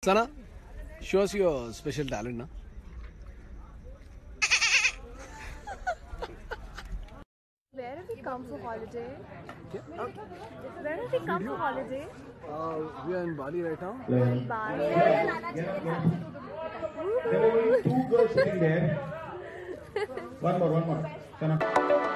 Sana, show us your special talent, na? Where have we come for holiday? Yeah. Where have we come for holiday? We are in Bali right now. Bali. There are only two girls sitting there. One more. Sana.